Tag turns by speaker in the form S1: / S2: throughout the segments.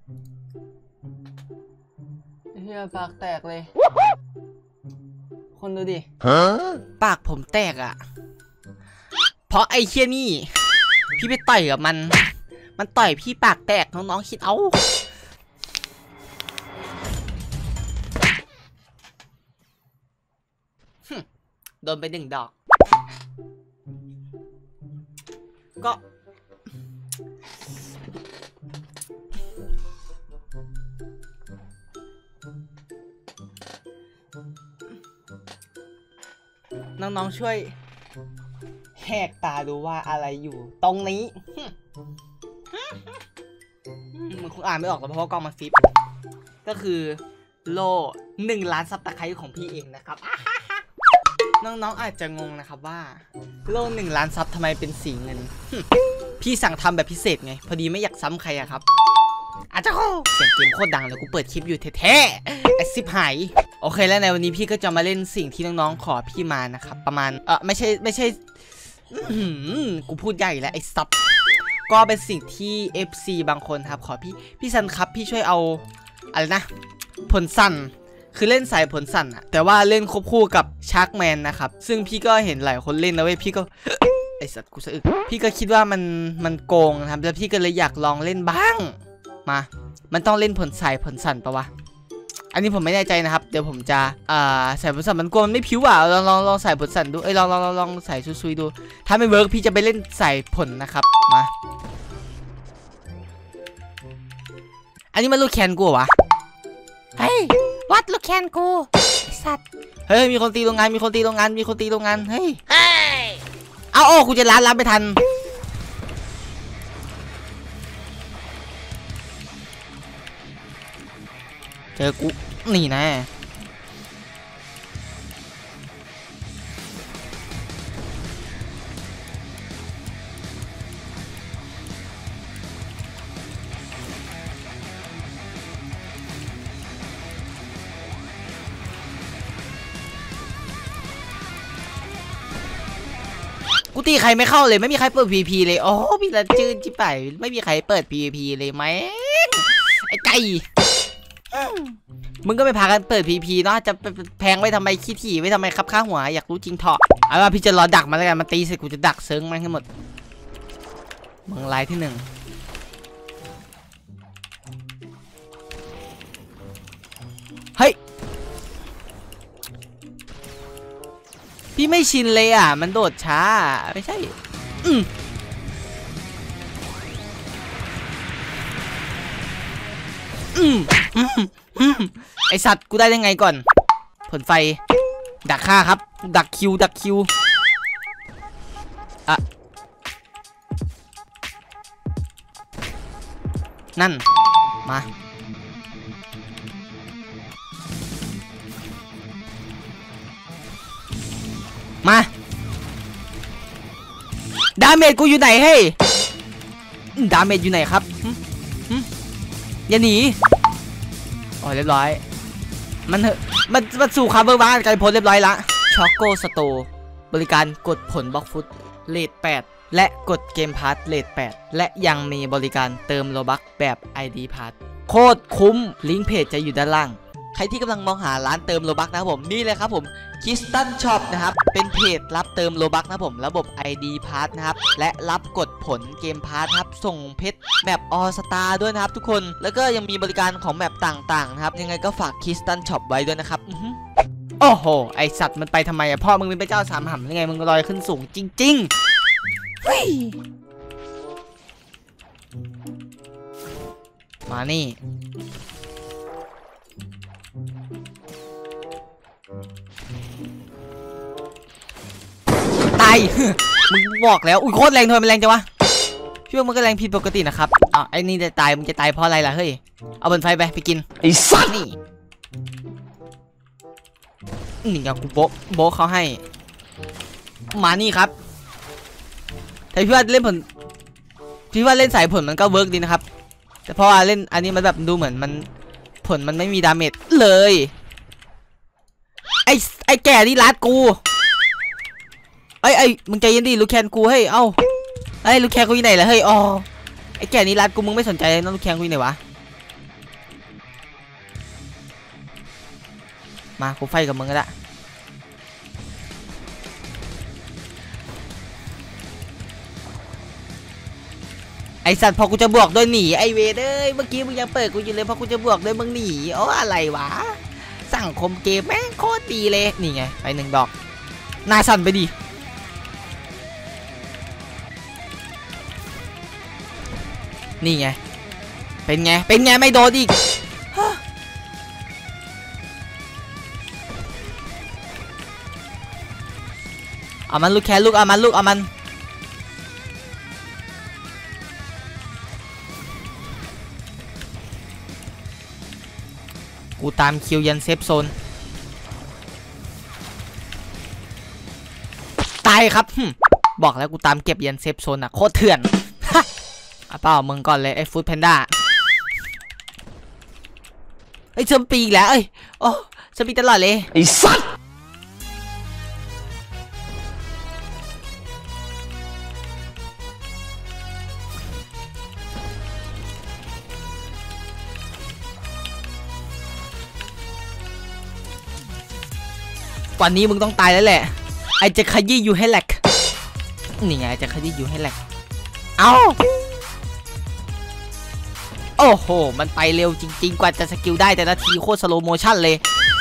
S1: เฮียปากแตกเลยคนดูดิปากผมแตกอ่ะเพราะไอ้เฮียนี่พี่ไปต่อยกับมันต่อยพี่ปากแตกน้องๆคิดเอาโดนไป1 ดอกก็น้องๆช่วยแหกตาดูว่าอะไรอยู่ตรงนี้มันคงอ่านไม่ออกเพราะว่ากล้องมันฟิปก็คือโล่1 ล้านซับตะไคร้ของพี่เองนะครับน้องๆอาจจะงงนะครับว่าโล่1 ล้านซับทำไมเป็นสีเงินพี่สั่งทำแบบพิเศษไงพอดีไม่อยากซ้ำใครอะครับอาจจะเสียงเกมโคตรดังเลยกูเปิดคลิปอยู่แท้ๆไอซิปหายโอเคแล้วในวันนี้พี่ก็จะมาเล่นสิ่งที่น้องๆขอพี่มานะครับประมาณไม่ใช่กูพูดใหญ่แล้วไอ้ซับก็เป็นสิ่งที่ FC บางคนครับขอพี่ซันครับพี่ช่วยเอาอะไรนะผลสั่นคือเล่นสายผลสั่นอะแต่ว่าเล่นควบคู่กับชาร์กแมนนะครับซึ่งพี่ก็เห็นหลายคนเล่นนะเว้ยพี่ก็ไอสัตว์กูสะอึกพี่ก็คิดว่ามันโกงนะครับแล้วพี่ก็เลยอยากลองเล่นบ้างมันต้องเล่นผลสั่นปะวะอันนี้ผมไม่แน่ใจนะครับเดี๋ยวผมจะใส่ผลสั่นมันกลัวมันไม่ผิวอ่ะลองใส่ผลสั่นดูลองใส่ซุยดูถ้าไม่เวิร์กพี่จะไปเล่นใส่ผลนะครับมาอันนี้มันลูกแคนกูวะเฮ้ยวัดลูกแคนกูไอสัตว์เฮ้ยมีคนตีโรงงานเฮ้ยเอาโอ้กูจะรับไม่ทันเจอกูนี่นะกูตีใครไม่เข้าเลยไม่มีใครเปิด PVP เลยโอ้พี่ละจืนจิ๋ไปไม่มีใครเปิด PVP เลยไหมไอ้ไก่มึงก็ไม่พากันเปิด PVP เนาะจะแพงไว้ทำไมขี้ถี่ไว้ทำไมครับข้าหัวอยากรู้จริงเถอะเอาว่าพี่จะรอดักมาแล้วกันมาตีเสร็จกูจะดักเซิร์งมันให้หมดมึงไลน์ที่ 1เฮ้ยพี่ไม่ชินเลยอ่ะมันโดดช้าไม่ใช่ไอสัตว์กูได้ยังไงก่อนผลไฟดักฆ่าครับดักคิวอะนั่นมาดาเมจกูอยู่ไหนเฮ้ยดาเมจอยู่ไหนครับอย่าหนีอ๋อเรียบร้อยมันสู่คาร์เบอร์บ้านกันพ้นเรียบร้อยละช็อกโกสโตบริการกดผลบล็อกฟุตเลท8และกดเกมพาร์ทเลท8และยังมีบริการเติมโลบัคแบบ ID พาร์ทโคตรคุ้มลิงก์เพจจะอยู่ด้านล่างใครที่กำลังมองหาร้านเติมโลบัคนะครับผมนี่เลยครับผมคิสตันช็อปนะครับเป็นเพจรับเติมโลบัคนะครับผมระบบ ID พาร์ทนะครับและรับกดผลเกมพาร์ทครับส่งเพชรแบบออสตาร์ด้วยนะครับทุกคนแล้วก็ยังมีบริการของแบบต่างๆนะครับยังไงก็ฝากคิสตันช็อปไว้ด้วยนะครับโอ้โหไอสัตว์มันไปทำไมอะพ่อมึงเป็นพระเจ้าสามหำยังไงมึงลอยขึ้นสูงจริงๆเฮ้ยมานี่ตายมึงบอกแล้วอุ้ยโคตรแรงทำไมมันแรงจังวะพี่ว่ามันก็แรงผิดปกตินะครับไอ้นี่จะตายมึงจะตายเพราะอะไรล่ะเฮ้ยเอาบนไฟไปกินไอ้สัตว์นี่กับกูโบะเขาให้มานี่ครับแต่พี่ว่าเล่นผลพี่ว่าเล่นสายผลมันก็เวิร์กดีนะครับแต่เพราะว่าเล่นอันนี้มันแบบดูเหมือนมันผลมันไม่มีดาเมจเลยไอ้แก่นี่รัดกูไอ้มึงใจเย็นดิลูกแคนกูเฮ้ยเอ้าไอ้ลูกแคนกูอยู่ไหนล่ะเฮ้ยอ๋อไอ้แก่นี่รัดกูมึงไม่สนใจนะลูกแคนกูอยู่ไหนวะมากูไฟกับมึงก็ได้ไอสัตว์พอกูจะบวกโดยหนีไอเวเด้ยเมื่อกี้มึงยังเปิดกูอยู่เลยพอกูจะบวกโดยมึงหนีโอ้อะไรวะสังคมเกมแม่งโคตรดีเลยนี่ไงไป1 ดอกหน้าสั่นไปดินี่ไงเป็นไงไม่โดนอีกเอามันลูกแค่ลูกเอามันกูตามคิวยันเซฟโซนตายครับบอกแล้วกูตามเก็บยันเซฟโซนอ่ะโคตรเถื่อนเอาเปล่ามึงก่อนเลยไอ้ฟู้ดแพนด้าไอ้เชิมปีแล้วเอ้ยโอ้เชิมปีตลอดเลยไอ้สัสวันนี้มึงต้องตายแล้วแหละไอจะขยี้อยู่ให้แหลกนี่ไงจะขยี้อยู่ให้แหลกเอาโอ้โหมันไปเร็วจริงๆกว่าจะสกิลได้แต่ละทีโคตรสโลโมชั่นเลย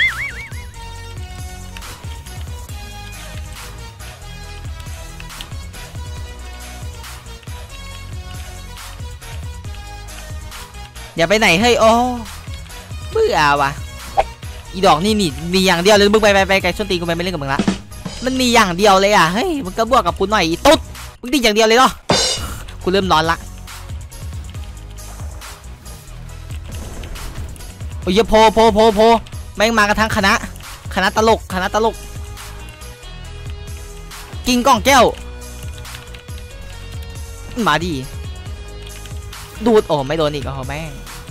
S1: อย่าไปไหนเฮ้ยโอ้เบื่อว่ะอีดอกนี่มีอย่างเดียวเลยมึงไปไกลส้นตีนกูไปไม่เล่นกับมึงละมันมีอย่างเดียวเลยอ่ะเฮ้ยมึงก็บวกกับกูหน่อยอีตุ๊ดมึงตีอย่างเดียวเลยเนาะกูเริ่มร้อนละโอ้ยโพแม่งมากันทั้งคณะตลกกินกล่องแก้วมาดิดูดโอ้ไม่โดนอีกโอ้แม่ง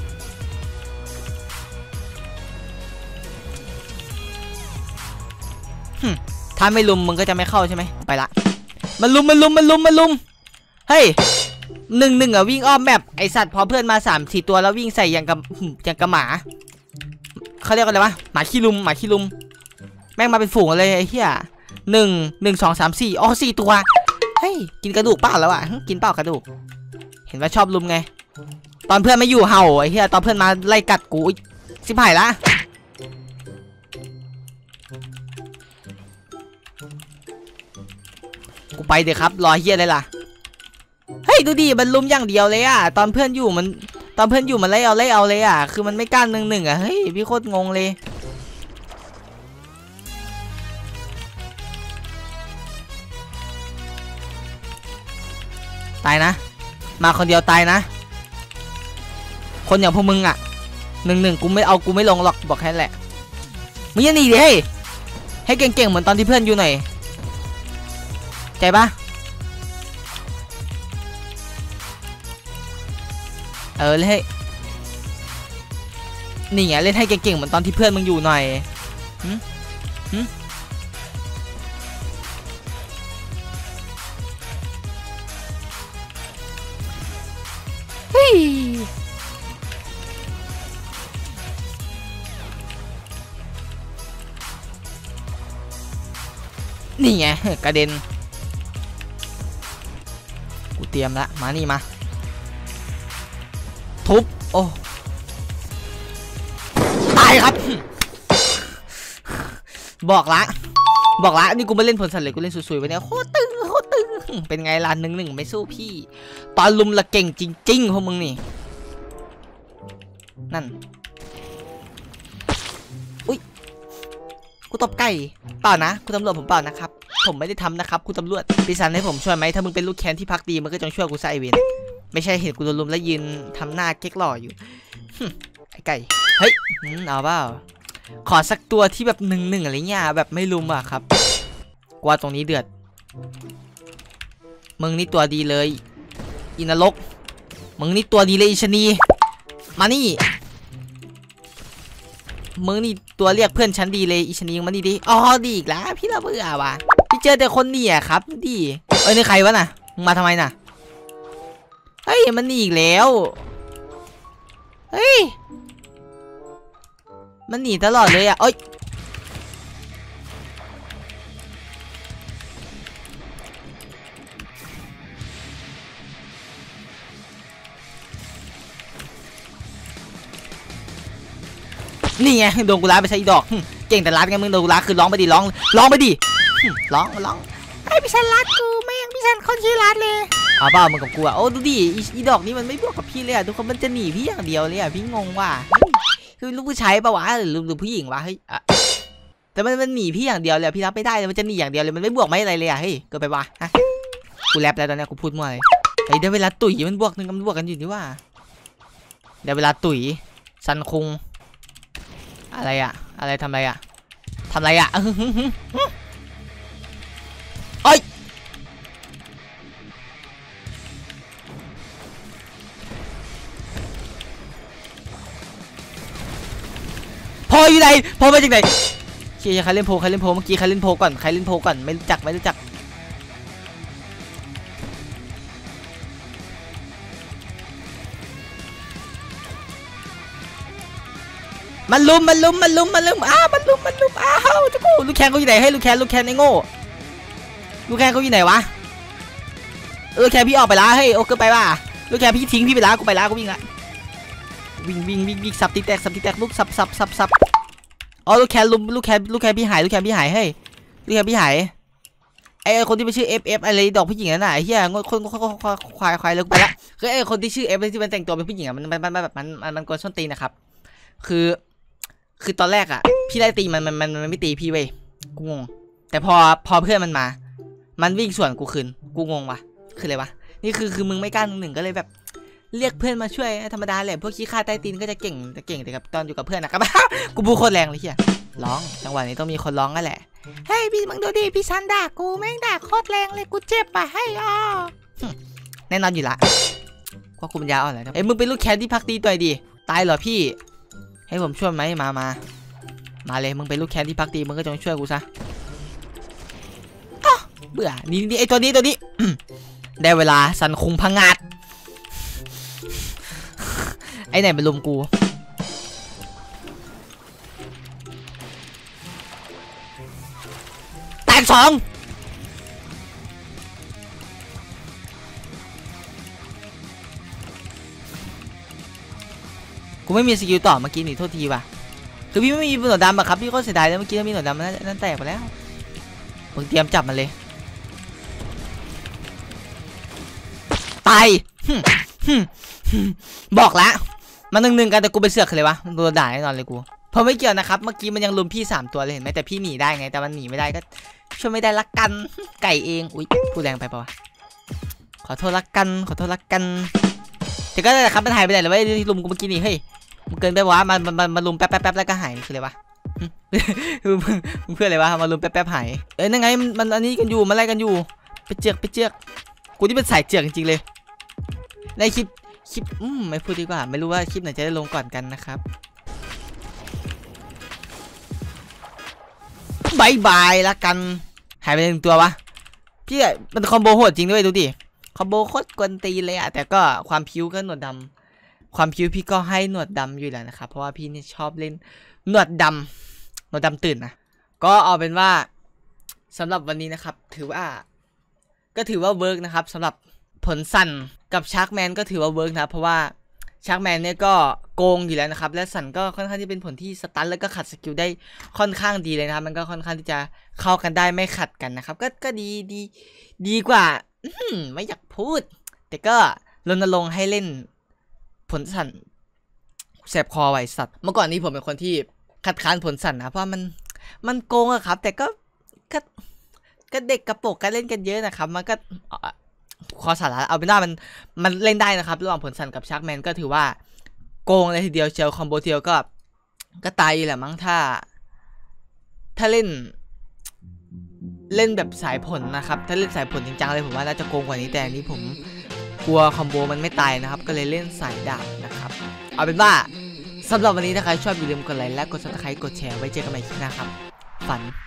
S1: ถ้าไม่ลุมมึงก็จะไม่เข้าใช่ไหมไปละมันลุมเฮ้ย1-1อ่ะวิ่งอ้อมแบบไอสัตว์พอเพื่อนมา3-4ตัวแล้ววิ่งใส่อย่างกับหมาเขาเรียกอะไรวะหมาขี้ลุมแม่งมาเป็นฝูงเลยไอ้เหี้ย1 2 3 4อ๋อ4ตัวเฮ้ยกินกระดูกเปล่าแล้วอ่ะกินเปล่ากระดูกเห็นว่าชอบลุมไงตอนเพื่อนไม่อยู่เห่าไอ้เหี้ยตอนเพื่อนมาไล่กัดกูสิบหายละกูไปเดี๋ยวครับรอเฮียเลยล่ะเฮ้ยดูดิมันลุมอย่างเดียวเลยอ่ะตอนเพื่อนอยู่มันไล่เอาเลยอ่ะคือมันไม่กล้า1-1อ่ะเฮ้ยพี่โคตรงงเลยตายนะมาคนเดียวตายนะคนอย่างพวกมึงอ่ะ1-1กูไม่ลงหรอกบอกแค่นั้นแหละมึงอย่าหนีดิให้เก่งๆเหมือนตอนที่เพื่อนอยู่หน่อยใจปะเล่นให้นี่ไงเล่นให้เก่งๆเหมือนตอนที่เพื่อนมึงอยู่หน่อยเฮ้ยนี่ไงกระเด็นกูเตรียมละมานี่มาทุบโอ้ตายครับบอกละนี่กูไม่เล่นผลสัตว์เลยกูเล่นสวยๆไปเนี่ยโคตรตึงเป็นไงล่ะ1-1ไม่สู้พี่ตอนลุมละเก่งจริงๆพวกมึงนี่นั่นอุ้ยกูตบไก่เปล่านะคุณตำรวจผมเปล่านะครับผมไม่ได้ทำนะครับคุณตำรวจพี่สันให้ผมช่วยไหมถ้ามึงเป็นลูกแคนที่พักดีมันก็จงช่วยกูใส่เวนไม่ใช่เห็นกูโดนลุมแล้วยืนทำหน้าเก๊กหล่ออยู่ไอ้ไก่เฮ้ยเอาเปล่าขอสักตัวที่แบบ1-1อะไรเงี้ยแบบไม่ลุมอ่ะครับกว่าตรงนี้เดือดมึงนี่ตัวดีเลยอินรกมึงนี่ตัวดีเลยอิชนีมานี่มึงนี่ตัวเรียกเพื่อนฉันดีเลยอิชนีมานี่ดิอ๋อดีอีกแล้วพี่ละเบื่อว่ะพี่เจอแต่คนเนี่ยครับดีนี่ใครวะน่ะมึงมาทำไมน่ะเฮ้ยมันหนีอีกแล้วเฮ้ยมันหนีตลอดเลยอ่ะเอ้ยนี่ไงโดนกูรัดไปใช้ดอกเก่งแต่รัดไงมึงโดนกูรัดคือร้องไปดิร้องไปดิร้องไอ้พี่ชันรัดกูแม่งพี่ชันคนชื่อรัดเลยเอาเปล่ามึงกับกูอ่ะโอ้ดูดิอีดอกนี้มันไม่บวกกับพี่เลยอ่ะทุกคนมันจะหนีพี่อย่างเดียวเลยอ่ะพี่งงว่ะคือลูกผู้ชายปะวะหรือผู้หญิงวะเฮ้ยแต่มันหนีพี่อย่างเดียวเลยพี่รับไม่ได้เลยมันจะหนีอย่างเดียวเลยมันไม่บวกไม่อะไรเลยอ่ะเฮ้ยเกิดไปวะฮะกูแรปแล้วตอนนี้กูพูดมั่วเลยไอ้เดี๋ยวเวลาตุ๋ยมันบวกหนึ่งมันบวกกันอยู่นี่ว่าเดี๋ยวเวลาตุ๋ยซันคุงอะไรอะอะไรทำอะไรอะเอ้ยพออยู่ไหนพอมาจากไหนเชียร์ใครเล่นโพเมื่อกี้ใครเล่นโพก่อนไม่รู้จักมันลุมอ้าวมันลุมอ้าวจะกูลูกแคนเขาอยู่ไหนให้ลูกแคนไอ้โง่ลูกแคนเขาอยู่ไหนวะลูกแคนพี่ออกไปละเฮ้ยโอเคไปว่ะลูกแคนพี่ทิ้งพี่ไปละกูวิ่งละวิ่งสับตีแตกลูกสับอ๋อลูกแคนลุมลูกแคนพี่หายเฮ้ยลูกแคนพี่หายไอ้คนที่ไปชื่อ FF อะไรดอกผู้หญิงนั่นน่ะไอ้เหี้ยคนควายเลยไปละคือไอ้คนที่ชื่อ F ที่มันแต่งตัวเป็นผู้หญิงอ่ะมันกวนส้นตีนนะครับคือตอนแรกอ่ะพี่ไล่ตีมันไม่ตีพี่เว้ยกูงงแต่พอเพื่อนมันวิ่งสวนกูคืนกูงงวะคืออะไรวะนี่คือมึงไม่กล้าหนึ่งก็เลยแบบเรียกเพื่อนมาช่วยธรรมดาแหละพวกขี้ข้าใต้ตีนก็จะเก่งแต่กับตอนอยู่กับเพื่อนนะครับ กูพูดโคตรแรงเลยเฮียร้องจังหวะนี้ต้องมีคนร้องกันแหละเฮ้ยพี่มึงดูดิพี่ชันด่ากูแม่งด่าโคตรแรงเลยกูเจ็บอ่ะให้แน่นอนอยู่ละเพราะกูปัญญาอ่อนแล้วมึงเป็นลูกแคทที่พักดีตัวดีตายเหรอพี่ให้ผมช่วยไหมมาเลยมึงเป็นลูกแคนที่พักดีมึงก็จงช่วยกูซะเบื่อนี่ไอตัวนี้ได้เวลาสันคุงพังงาดไอไหนเป็นลุมกูแตก2กูไม่มีสกิลต่อเมื่อกี้หนีโทษทีว่ะคือพี่ไม่มีหนวดดำอะครับพี่ก็เสียดายแล้วเมื่อกี้ถ้ามีหนวดดำนั่นแตกไปแล้วมึงเตรียมจับมันเลยตายบอกแล้วมันหนึ่งกันแต่กูไปเสือกเลยวะโดนด่าแน่นอนเลยกูเพราะไม่เกี่ยวนะครับเมื่อกี้มันยังลุมพี่3ตัวเลยเห็นไหมแต่พี่หนีได้ไงแต่มันหนีไม่ได้ก็ช่วยไม่ได้ละกันไก่เองอุ้ยพูดแรงไปปะวะขอโทษละกันแต่ก็ได้ครับมันหายไปไหนเลยที่ลุมกูเมื่อกี้นี่เฮ้ยมันเกินไปวะมันลุมแป๊บแล้วก็หายคืออะไรวะมึงเพื่ออะไรวะมาลุมแป๊บหายนั่นไงมันอันนี้กันอยู่มันไล่กันอยู่ไปเจือกกูที่เป็นสายเจือกจริงๆเลยในคลิปไม่พูดดีกว่าไม่รู้ว่าคลิปไหนจะได้ลงก่อนกันนะครับบายละกันหายไป1ตัววะพี่มันคอมโบโหดจริงด้วยดูดิคอมโบโคตรกวนตีเลยอะแต่ก็ความผิวก็หนวดดำความผิวพี่ก็ให้หนวดดำอยู่แล้วนะครับเพราะว่าพี่นี่ชอบเล่นหนวดดำตื่นนะก็เอาเป็นว่าสำหรับวันนี้นะครับถือว่าเวิร์กนะครับสำหรับผลสั่นกับชาร์กแมนก็ถือว่าเวิร์กนะเพราะว่าชาร์กแมนเนี่ยก็โกงอยู่แล้วนะครับและสั่นก็ค่อนข้างที่เป็นผลที่สตันแล้วก็ขัดสกิลได้ค่อนข้างดีเลยนะครับมันก็ค่อนข้างที่จะเข้ากันได้ไม่ขัดกันนะครับก็ดีกว่าไม่อยากพูดแต่ก็รณรงค์ให้เล่นผลสั่นแสบคอไว้สัตว์เมื่อก่อนนี้ผมเป็นคนที่คัดค้านผลสั่นนะเพราะมันโกงอะครับแต่ก็เด็กกระโปกก็เล่นกันเยอะนะครับมันก็ขอสาระเอาเป็นว่ามันเล่นได้นะครับระหว่างผลสั่นกับชาร์กแมนก็ถือว่าโกงเลยทีเดียวเชียวคอมโบเทียวก็ตายแหละมั้งถ้าเล่นแบบสายผลนะครับถ้าเล่นสายผลจริงจังเลยผมว่าน่าจะโกงกว่านี้แต่อันนี้ผมกลัวคอมโบมันไม่ตายนะครับก็เลยเล่นสายดาบนะครับเอาเป็นว่าสำหรับวันนี้ถ้าใครชอบอย่าลืมกดไลค์และกดซับสไครต์กดแชร์ไว้เจอกันใหม่คลิปหน้าครับฝัน